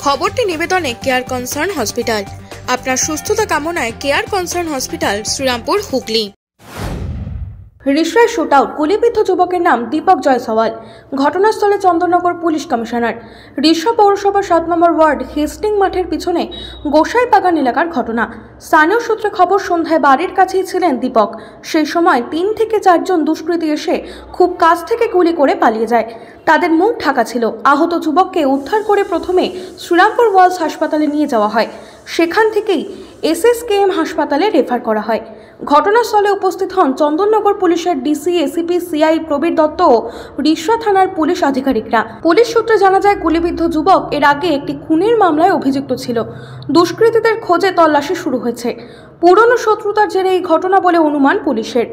খবরটি নিবেদনে care concern hospital. আপনার সুস্থতা কামনায় care concern hospital, Shrirampur, Hooghly. রিসরায় শুট আউট, গুলিবিদ্ধ যুবকের নাম দীপক জয়সওয়াল। ঘটনাস্থলে চন্দননগর পুলিশ কমিশনার। রিসরা পৌরসভার 7 নম্বর ওয়ার্ড হেস্টিং মাঠের পিছনে গোসাইবাগান এলাকার ঘটনা। স্থানীয় সূত্রে খবর, সন্ধ্যায় বাড়ির কাছেই ছিলেন দীপক। সেই সময় 3 থেকে 4 জন দুষ্কৃতী এসে খুব কাছ থেকে গুলি করে পালিয়ে যায়। তাদের মুখ ঢাকা ছিল। আহত যুবককে উদ্ধার করে প্রথমে শ্রীরামপুর ওয়ালস হাসপাতালে নিয়ে যাওয়া হয়। সেখান থেকেই SSKM হাসপাতালে রেফার করা হয়। ঘটনাস্থলে উপস্থিত হন চন্দননগর পুলিশের DC, ACP, CI Prabir Dutta ও রিসরা থানার পুলিশ আধিকারিকরা। পুলিশ সূত্রে জানা যায়, গুলিবিদ্ধ যুবক এর আগে একটি খুনের মামলায় অভিযুক্ত ছিল। দুষ্কৃতীদের খোঁজে তল্লাশি শুরু হয়েছে। পুরনো শত্রুতার জেরে এই ঘটনা বলে অনুমান পুলিশের।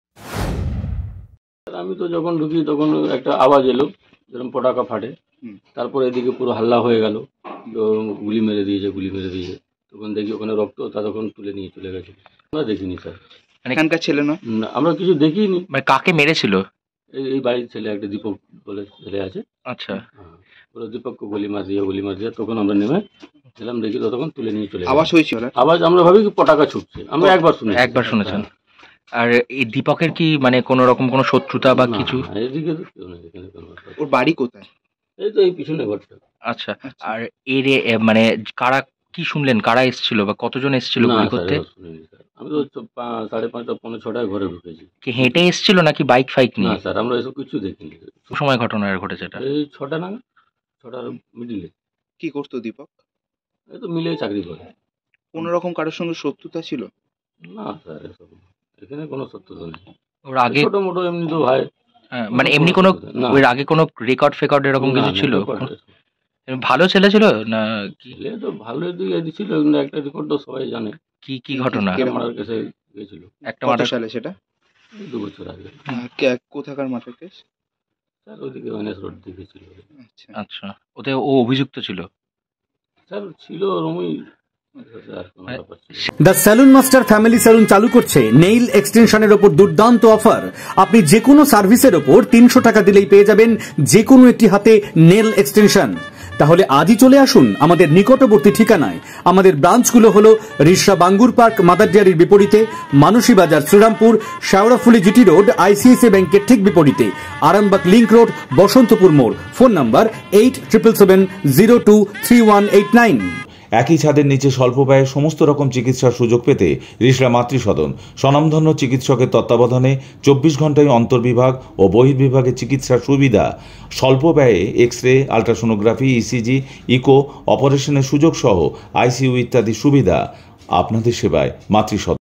আমি তো যখন ঢুকি তখন একটা আওয়াজ এলো, যেরকম পটাকা ফাটে। তারপরে এদিকে পুরো হাল্লা হয়ে গেল, গুলি মেরে দিয়েছে। তখন দেখি ওখানে রক্ত, তখন তুলে নিয়ে চলে গেছে। আমরা দেখিনি স্যার, এখানকার ছেলে না, আমরা কিছু দেখিনি। মানে কাকে মেরেছিল? এই বাড়ির ছেলে, একটা দীপক বলে ছেলে আছে। আচ্ছা, ওরা দীপককে গুলি মার দিয়ে তখন আমরা নেমে ছিলাম, দেখি তখন তুলে নিয়ে চলে আওয়াজ হয়েছিল। আওয়াজ আমরা ভাবি পটাকা ছুটছে, আমরা একবার শুনেছেন। আর এই দীপকের কি মানে কোনো রকম কোনো শত্রুতা বা কিছু? এদিকে তো কেউ নেই, এখানে ওর বাড়ি কোথায়? এই তো এই পিছনে ঘরটা। আচ্ছা, আর এর মানে কারা কি শুনলেন, কারা এসেছিল বা কতজন এসেছিল গুলি করতে? আমি তো 5:30 পৌনে 6টায় ঘরে ঢুকেছি। কি হেঁটে এসেছিল নাকি বাইক ফাইক নিয়ে? না স্যার, আমরা এসব কিছু দেখিনি। সময় ঘটনা ঘটেছে এটা এই 6টা নাগাদ, 6টার মিডিলে। কি করতো দীপক? এই তো মিলে চাকরি করে। কোন রকম কারোর সঙ্গে শত্রুতা ছিল? না স্যার, এসব এখানে কোনো শত্রুতা নেই। ওর আগে ছোট মোটো এমনি তো ভাই, মানে এমনি কোনো ওর আগে কোনো রেকর্ড ফেকর্ড এরকম কিছু ছিল? ভালো ছেলে ছিল না? ছেলে তো ভালো দিকে ছিল, একটা রেকর্ড তো সবাই জানে। কি ঘটনা? মারার কেসে গেছিল। একটা মার্ডার সালে, সেটা 2 বছর আগে। কোথাকার মার্ডার কেস? স্যার ওইদিকে ওয়েনেস রোড দিকে ছিল। আচ্ছা, ওতে ও অভিযুক্ত ছিল? স্যার ছিল রুমই। The salon master family salon চালু করছে নেইল এক্সটেনশনের ওপর দুর্দান্ত অফার। আপনি যে কোনো সার্ভিসের ওপর 300 টাকা দিলেই পেয়ে যাবেন যে কোনো একটি হাতে নেল এক্সটেনশন। তাহলে আজই চলে আসুন আমাদের নিকটবর্তী ঠিকানায়। আমাদের ব্রাঞ্চগুলো হলো রিসরা বাঙ্গুর পার্ক মাদার ডেয়ারির বিপরীতে, Manasi Bazar Shrirampur, Sheoraphuli GT road ICICI ব্যাংকের ঠিক বিপরীতে, আরামবাগ লিংক রোড, বসন্তপুর মোড়। Phone number 8777023189। একই ছাদের নিচে স্বল্প ব্যয়ে সমস্ত রকম চিকিৎসার সুযোগ পেতে রিসরা মাতৃসদন স্বনামধন্য চিকিৎসকের তত্ত্বাবধানে 24 ঘন্টায় অন্তর্বিভাগ ও বহির্বিভাগে চিকিৎসার সুবিধা, স্বল্প ব্যয়ে এক্স-রে, আলট্রাসোনোগ্রাফি, ECG, ইকো অপারেশনের সুযোগ সহ ICU ইত্যাদি সুবিধা। আপনাদের সেবায় মাতৃসদন।